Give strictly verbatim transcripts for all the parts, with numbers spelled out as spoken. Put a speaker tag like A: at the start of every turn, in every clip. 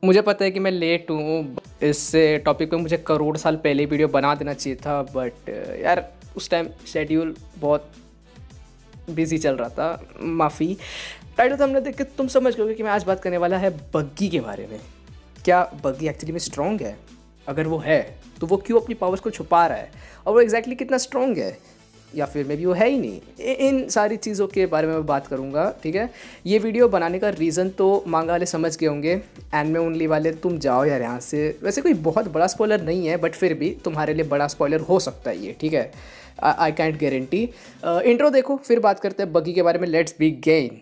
A: मुझे पता है कि मैं लेट हूँ, इस टॉपिक पे मुझे करोड़ साल पहले वीडियो बना देना चाहिए था, बट यार उस टाइम शेड्यूल बहुत बिजी चल रहा था, माफ़ी। टाइटल तो हमने देख के तुम समझ गए कि मैं आज बात करने वाला है बग्गी के बारे में। क्या बग्गी एक्चुअली में स्ट्रॉन्ग है? अगर वो है तो वो क्यों अपनी पावर्स को छुपा रहा है, और वो एग्जैक्टली कितना स्ट्रॉन्ग है, या फिर मे बी वो है ही नहीं। इन सारी चीज़ों के बारे में मैं बात करूँगा, ठीक है। ये वीडियो बनाने का रीज़न तो मांगा वाले समझ गए होंगे, एंड ओनली वाले तुम जाओ यार यहाँ से। वैसे कोई बहुत बड़ा स्पॉइलर नहीं है, बट फिर भी तुम्हारे लिए बड़ा स्पॉइलर हो सकता है ये, ठीक है। I can't guarantee. इंट्रो देखो, फिर बात करते हैं बग्गी के बारे में। Let's begin.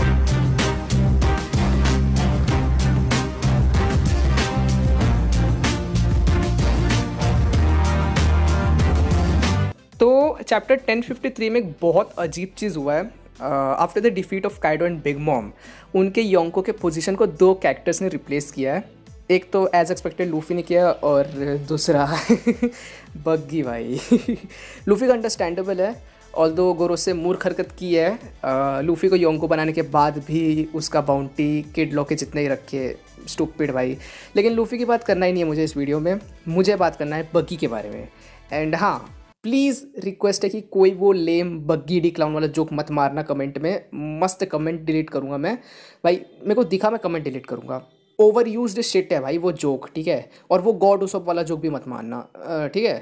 A: तो चैप्टर टेन फिफ्टी थ्री में एक बहुत अजीब चीज़ हुआ है। After the defeat of Kaido and Big Mom, उनके योंको के पोजीशन को दो कैरेक्टर्स ने रिप्लेस किया है। एक तो एज एक्सपेक्टेड लूफी ने किया, और दूसरा बग्गी भाई। लूफी का अंडरस्टैंडेबल है, ऑल्दो गोरो से मूर्ख हरकत की है। uh, लूफी को योंको बनाने के बाद भी उसका बाउंटी किड लॉ के जितने ही रखे, स्टूपिड भाई। लेकिन लूफी की बात करना ही नहीं है मुझे इस वीडियो में, मुझे बात करना है बग्गी के बारे में। एंड हाँ, प्लीज़ रिक्वेस्ट है कि कोई वो लेम बग्गी डी क्लाउन वाला जोक मत मारना कमेंट में। मस्त कमेंट डिलीट करूँगा मैं भाई, मेरे को दिखा मैं कमेंट डिलीट करूँगा। ओवर यूज्ड शिट है भाई वो जोक, ठीक है। और वो गॉड उसप वाला जोक भी मत मारना, ठीक है।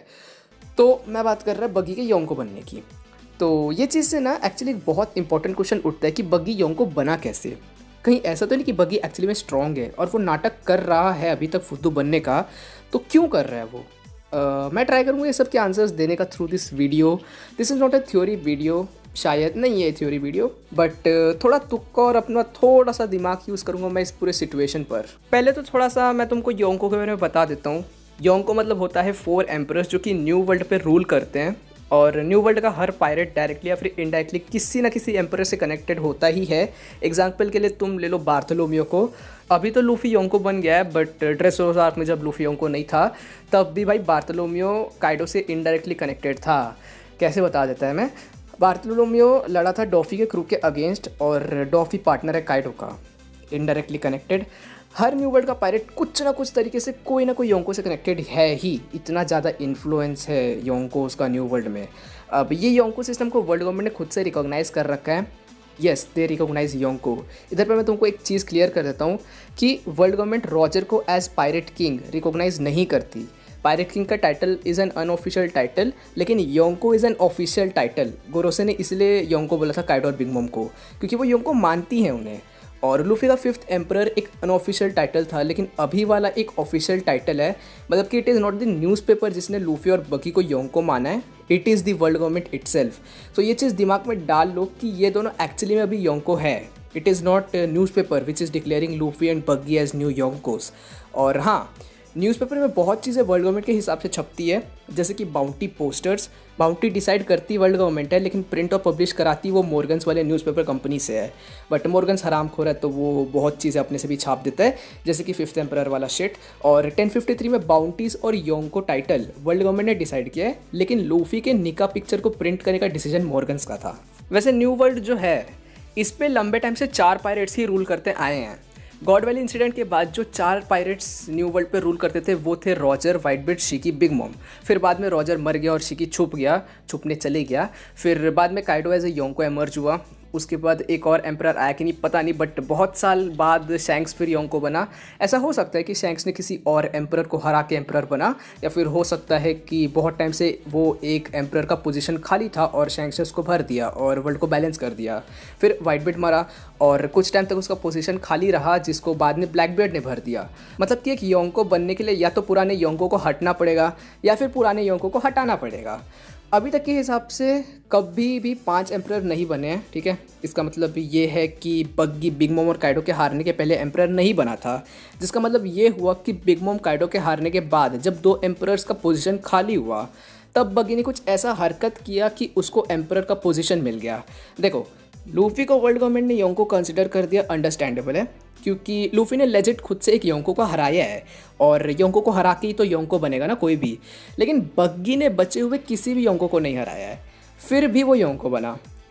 A: तो मैं बात कर रहा है बग्गी के योंको बनने की। तो ये चीज़ से ना एक्चुअली बहुत इंपॉर्टेंट क्वेश्चन उठता है कि बग्गी योंको बना कैसे। कहीं ऐसा तो नहीं कि बग्गी एक्चुअली में स्ट्रॉन्ग है और वो नाटक कर रहा है अभी तक फुद्दू बनने का, तो क्यों कर रहा है वो? Uh, मैं ट्राई करूँगा ये सब के आंसर्स देने का through this video. This is not a theory video, शायद नहीं है थ्योरी वीडियो, बट uh, थोड़ा तुक्का और अपना थोड़ा सा दिमाग यूज़ करूँगा मैं इस पूरे सिचुएशन पर। पहले तो थोड़ा सा मैं तुमको योंको के बारे में बता देता हूँ। योंको मतलब होता है फोर एम्परर्स जो कि न्यू वर्ल्ड पे रूल करते हैं, और न्यू वर्ल्ड का हर पायरेट डायरेक्टली या फिर इनडायरेक्टली किसी ना किसी एम्परर से कनेक्टेड होता ही है। एग्जाम्पल के लिए तुम ले लो बार्थोलोमियो को। अभी तो लूफी योंको बन गया है, बट ड्रेसरोसा आर्क में जब लूफी योंको नहीं था तब भी भाई बार्थोलोमियो काइडो से इनडायरेक्टली कनेक्टेड था। कैसे बता देता है मैं। बार्थोलोमियो लड़ा था डॉफी के क्रू के अगेंस्ट, और डॉफी पार्टनर है काइडो का, इनडायरेक्टली कनेक्टेड। हर न्यू वर्ल्ड का पायरेट कुछ ना कुछ तरीके से कोई ना कोई योंको से कनेक्टेड है ही, इतना ज़्यादा इन्फ्लुएंस है योंको उसका न्यू वर्ल्ड में। अब ये योंको सिस्टम को वर्ल्ड गवर्नमेंट ने खुद से रिकॉग्नाइज़ कर रखा है। Yes, they recognise Yonko. इधर पर मैं तुमको एक चीज़ क्लियर कर देता हूँ कि वर्ल्ड गवर्नमेंट रॉजर को एज पायरेट किंग रिकॉग्नाइज नहीं करती। पायरेट किंग का title is an unofficial title, लेकिन Yonko is an official title. Gorosei ने इसलिए योंको बोला था काइडो और बिग मॉम को, क्योंकि वो योंको मानती हैं उन्हें। और लूफी का फिफ्थ एम्परर एक अनऑफिशियल टाइटल था, लेकिन अभी वाला एक ऑफिशियल टाइटल है। मतलब कि it is not the newspaper जिसने लूफी और बग्गी को योंको माना है, it is the world government itself. तो ये चीज़ दिमाग में डाल लो कि ये दोनों एक्चुअली में अभी योंको है। It is not newspaper which is declaring Luffy and Buggy as new Yonkos. और हाँ, न्यूज़पेपर में बहुत चीज़ें वर्ल्ड गवर्नमेंट के हिसाब से छपती है, जैसे कि बाउंटी पोस्टर्स। बाउंटी डिसाइड करती वर्ल्ड गवर्नमेंट है, लेकिन प्रिंट और पब्लिश कराती वो मॉर्गन्स वाले न्यूज़पेपर कंपनी से है। बट मॉर्गन्स हरामखोर है, तो वो बहुत चीज़ें अपने से भी छाप देता है, जैसे कि फिफ्थ एम्परर वाला शिट। और टेन फिफ्टी थ्री में बाउंटीज़ और योंको टाइटल वर्ल्ड गवर्नमेंट ने डिसाइड किया है, लेकिन लूफी के निका पिक्चर को प्रिंट करने का डिसीजन मॉर्गन्स का था। वैसे न्यू वर्ल्ड जो है, इस पर लंबे टाइम से चार पायरेट्स ही रूल करते आए हैं। गॉड वैली इंसिडेंट के बाद जो चार पायरेट्स न्यू वर्ल्ड पे रूल करते थे वो थे Roger, Whitebeard, Shiki, Big Mom. फिर बाद में रॉजर मर गया और शिकी छुप गया, छुपने चले गया। फिर बाद में Kaido as a Yonko emerge हुआ। उसके बाद एक और एम्परर आया कि नहीं पता नहीं, बट बहुत साल बाद शैंक्स फिर योंको बना। ऐसा हो सकता है कि शैंक्स ने किसी और एम्परर को हरा के एम्परर बना, या फिर हो सकता है कि बहुत टाइम से वो एक एम्परर का पोजीशन खाली था और शैंक्स ने उसको भर दिया और वर्ल्ड को बैलेंस कर दिया। फिर व्हाइटबीड मरा और कुछ टाइम तक उसका पोजीशन खाली रहा, जिसको बाद में ब्लैकबीड ने भर दिया। मतलब कि एक योंको बनने के लिए या तो पुराने योंको को हटना पड़ेगा, या फिर पुराने योंको को हटाना पड़ेगा। अभी तक के हिसाब से कभी भी पांच एम्परर नहीं बने हैं, ठीक है। इसका मतलब ये है कि बग्गी बिग मॉम और काइडो के हारने के पहले एम्परर नहीं बना था, जिसका मतलब ये हुआ कि बिग मॉम काइडो के हारने के बाद जब दो एम्परर्स का पोजीशन खाली हुआ, तब बग्गी ने कुछ ऐसा हरकत किया कि उसको एम्परर का पोजीशन मिल गया। देखो, लूफी को वर्ल्ड गवर्नमेंट ने योंको कंसिडर कर दिया, अंडरस्टैंडेबल है, क्योंकि लूफी ने लेजिट खुद से एक योंको को हराया है, और योंको को हरा के ही तो योंको बनेगा ना कोई भी। लेकिन बग्गी ने बचे हुए किसी भी योंको को नहीं हराया है, फिर भी वो योंको बना।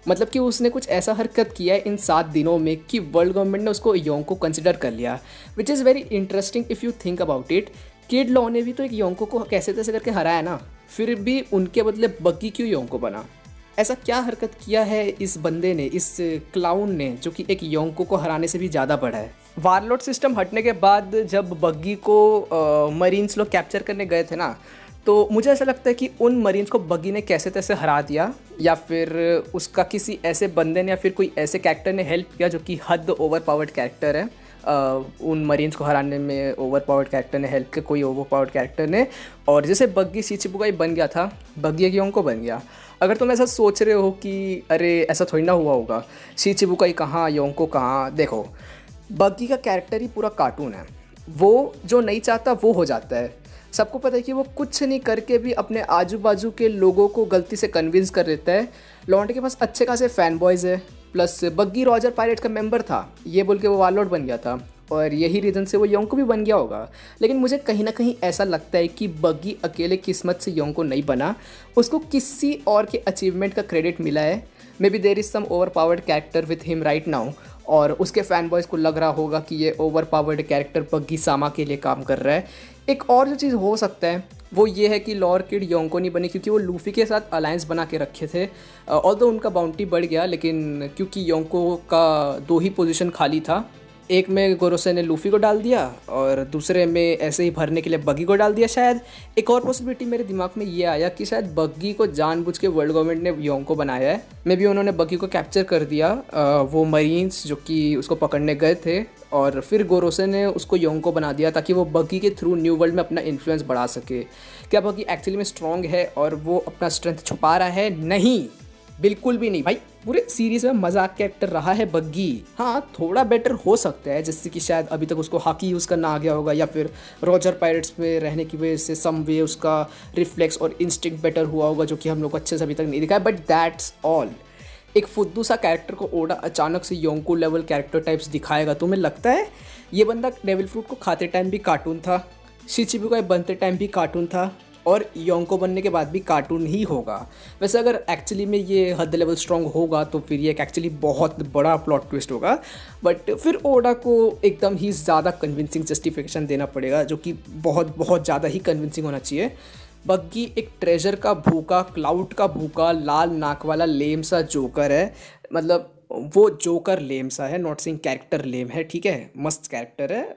A: मतलब कि उसने कुछ ऐसा हरकत किया है इन सात दिनों में कि वर्ल्ड गवर्नमेंट ने उसको योंको कंसिडर कर लिया, which is very interesting if you think about it. Kid Law ने भी तो एक योंको को कैसे तैसे करके हराया ना, फिर भी उनके बदले बग्गी क्यों योंको बना? ऐसा क्या हरकत किया है इस बंदे ने, इस क्लाउन ने, जो कि एक योंको को हराने से भी ज़्यादा बड़ा है? वारलॉर्ड सिस्टम हटने के बाद जब बग्गी को मरीन्स लोग कैप्चर करने गए थे ना, तो मुझे ऐसा लगता है कि उन मरीन्स को बग्गी ने कैसे तैसे हरा दिया, या फिर उसका किसी ऐसे बंदे ने या फिर कोई ऐसे कैरेक्टर ने हेल्प किया जो कि हद ओवर पावर्ड कैरेक्टर है। Uh, उन मरीन्स को हराने में ओवर पावर्ड कैरेक्टर ने हेल्प किया, कोई ओवर पावर्ड कैरेक्टर ने। और जैसे बग्गी शिचिबुकाई बन गया था, बग्गी एक योंको बन गया। अगर तुम ऐसा सोच रहे हो कि अरे ऐसा थोड़ी ना हुआ होगा, शिचिबुकाई कहाँ योंको कहाँ, देखो बग्गी का कैरेक्टर ही पूरा कार्टून है। वो जो नहीं चाहता वो हो जाता है। सबको पता है कि वो कुछ नहीं करके भी अपने आजू बाजू के लोगों को गलती से कन्विंस कर देता है। लॉन्डे के पास अच्छे खासे फैन बॉयज़ है, प्लस बग्गी रॉजर पायरेट का मेंबर था, ये बोल के वो वारलॉर्ड बन गया था, और यही रीज़न से वो योंको भी बन गया होगा। लेकिन मुझे कहीं ना कहीं ऐसा लगता है कि बग्गी अकेले किस्मत से योंको नहीं बना, उसको किसी और के अचीवमेंट का क्रेडिट मिला है। May be there is some over powered character with him right now, और उसके फैन बॉयज़ को लग रहा होगा कि ये ओवर पावर्ड कैरेक्टर बग्गी सामा के लिए काम कर रहा है। एक और जो चीज़ हो सकता है वो ये है कि लॉर किड योंको नहीं बनी क्योंकि वो लूफी के साथ अलायंस बना के रखे थे। ऑल्दो उनका बाउंटी बढ़ गया, लेकिन क्योंकि योंको का दो ही पोजीशन खाली था, एक में गोरोसे ने लूफी को डाल दिया और दूसरे में ऐसे ही भरने के लिए बग्गी को डाल दिया। शायद एक और पॉसिबिलिटी मेरे दिमाग में ये आया कि शायद बग्गी को जानबूझ के वर्ल्ड गवर्नमेंट ने योंको बनाया है। मे बी उन्होंने बग्गी को कैप्चर कर दिया, वो मरीन्स जो कि उसको पकड़ने गए थे, और फिर गोरोसे ने उसको योंको बना दिया ताकि वो बग्गी के थ्रू न्यू वर्ल्ड में अपना इन्फ्लुएंस बढ़ा सके। क्या बग्गी एक्चुअली में स्ट्रॉन्ग है और वो अपना स्ट्रेंथ छुपा रहा है? नहीं, बिल्कुल भी नहीं भाई। पूरे सीरीज़ में मजाक कैरेक्टर रहा है बग्गी। हाँ, थोड़ा बेटर हो सकता है, जैसे कि शायद अभी तक उसको हाकी यूज़ करना आ गया होगा, या फिर रॉजर पायरेट्स में रहने की वजह से सम वे उसका रिफ्लेक्स और इंस्टिंक्ट बेटर हुआ होगा, जो कि हम लोग को अच्छे से अभी तक नहीं दिखा है। But that's all. एक फुद्दू सा कैरेक्टर को ओडा अचानक से योंको लेवल कैरेक्टर टाइप्स दिखाएगा? तुम्हें लगता है ये बंदा डेविल फ्रूट को खाते टाइम भी कार्टून था, शिचिबुकाई बनते टाइम भी कार्टून था, और योंको बनने के बाद भी कार्टून ही होगा? वैसे अगर एक्चुअली में ये हद लेवल स्ट्रॉन्ग होगा तो फिर ये एक एक्चुअली बहुत बड़ा प्लॉट ट्विस्ट होगा। बट फिर ओडा को एकदम ही ज़्यादा कन्विंसिंग जस्टिफिकेशन देना पड़ेगा, जो कि बहुत बहुत ज़्यादा ही कन्विंसिंग होना चाहिए। बग्गी एक ट्रेजर का भूखा, क्लाउड का भूखा, लाल नाक वाला लेम सा जोकर है। मतलब वो जोकर लेम सा है, नॉट सेइंग कैरेक्टर लेम है, ठीक है, मस्त कैरेक्टर है।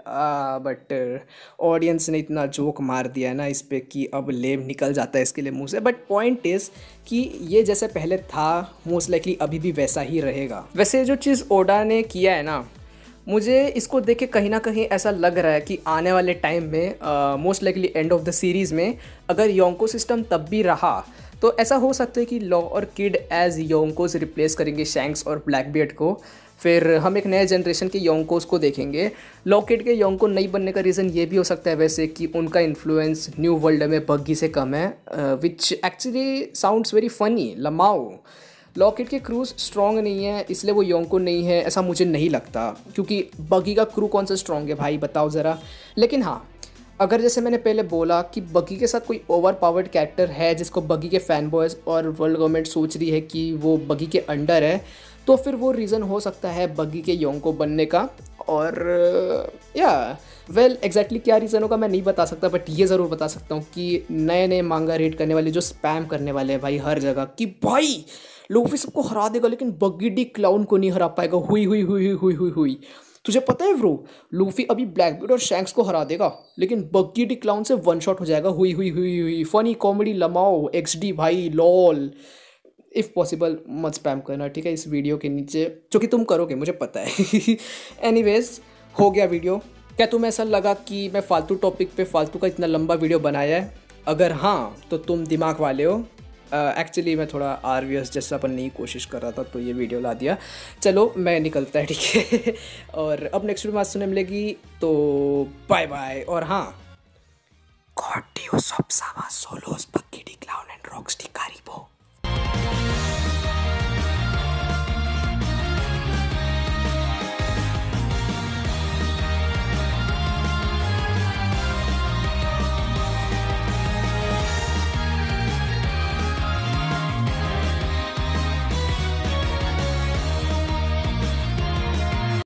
A: बट ऑडियंस ने इतना जोक मार दिया है ना इस पे कि अब लेम निकल जाता है इसके लिए मुंह से। बट पॉइंट इज़ कि ये जैसे पहले था मोस्ट लाइकली अभी भी वैसा ही रहेगा। वैसे जो चीज़ ओडा ने किया है ना, मुझे इसको देख के कहीं ना कहीं ऐसा लग रहा है कि आने वाले टाइम में most likely end of the series में अगर योंको सिस्टम तब भी रहा तो ऐसा हो सकता है कि लॉ और किड एज योंकोस रिप्लेस करेंगे शैंक्स और ब्लैकबियर्ड को। फिर हम एक नए जनरेशन के योंकोस को देखेंगे। लॉ किड के योंको नहीं बनने का रीज़न ये भी हो सकता है वैसे कि उनका इन्फ्लुएंस न्यू वर्ल्ड में बग्गी से कम है, which actually sounds very funny. Lmao Law Kid के क्रूज स्ट्रॉन्ग नहीं है इसलिए वो योंको नहीं है, ऐसा मुझे नहीं लगता, क्योंकि बग्गी का क्रू कौन सा स्ट्रॉन्ग है भाई, बताओ ज़रा। लेकिन हाँ, अगर जैसे मैंने पहले बोला कि बग्गी के साथ कोई ओवर पावर्ड कैरेक्टर है जिसको बग्गी के फैन बॉयज़ और वर्ल्ड गवर्नमेंट सोच रही है कि वो बग्गी के अंडर है, तो फिर वो रीज़न हो सकता है बग्गी के योंको बनने का। और या वेल एग्जैक्टली क्या रीज़न होगा मैं नहीं बता सकता, बट ये ज़रूर बता सकता हूँ कि नए नए मांगा रीड करने वाले जो स्पैम करने वाले हैं भाई हर जगह कि भाई लूफी सबको हरा देगा लेकिन बग्गी डी क्लाउन को नहीं हरा पाएगा, हुई हुई हुई हुई हुई हुई तुझे पता है ब्रो, लूफी अभी ब्लैकबीट और शैंक्स को हरा देगा लेकिन बग्गी डी क्लाउन से वन शॉट हो जाएगा, हुई हुई हुई हुई funny comedy lmao X D भाई लॉल। इफ़ पॉसिबल मत स्पैम करना, ठीक है, इस वीडियो के नीचे, जो कि तुम करोगे मुझे पता है। एनीवेज हो गया वीडियो। क्या तुम्हें ऐसा लगा कि मैं फालतू टॉपिक पे फालतू का इतना लंबा वीडियो बनाया है? अगर हाँ तो तुम दिमाग वाले हो। एक्चुअली uh, मैं थोड़ा आर वी एस जैसा बनने की कोशिश कर रहा था तो ये वीडियो ला दिया। चलो मैं निकलता है, ठीक है। और अब नेक्स्ट वीडियो में सुनने मिलेगी, तो बाय बाय। और हाँ, god D solos Buggy D clown and Rocks D कारिबो।